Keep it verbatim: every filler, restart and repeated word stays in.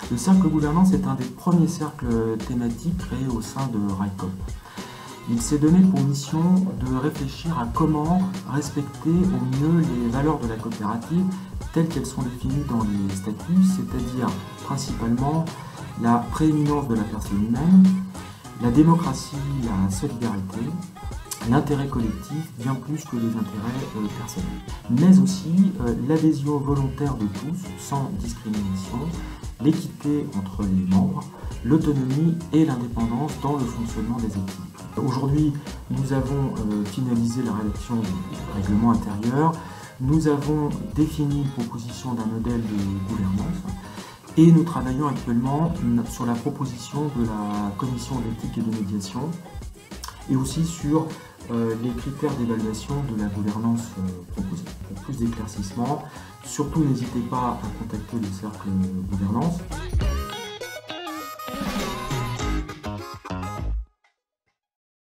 Le cercle gouvernance est un des premiers cercles thématiques créés au sein de RICOP. Il s'est donné pour mission de réfléchir à comment respecter au mieux les valeurs de la coopérative telles qu'elles sont définies dans les statuts, c'est-à-dire principalement la prééminence de la personne humaine, la démocratie, la solidarité, l'intérêt collectif, bien plus que les intérêts euh, personnels, mais aussi euh, l'adhésion volontaire de tous, sans discrimination, l'équité entre les membres, l'autonomie et l'indépendance dans le fonctionnement des équipes. Aujourd'hui, nous avons euh, finalisé la rédaction du règlement intérieur, nous avons défini une proposition d'un modèle de gouvernance et nous travaillons actuellement sur la proposition de la commission d'éthique et de médiation et aussi sur euh, les critères d'évaluation de la gouvernance euh, proposée. Pour plus d'éclaircissements, surtout n'hésitez pas à contacter le cercle gouvernance.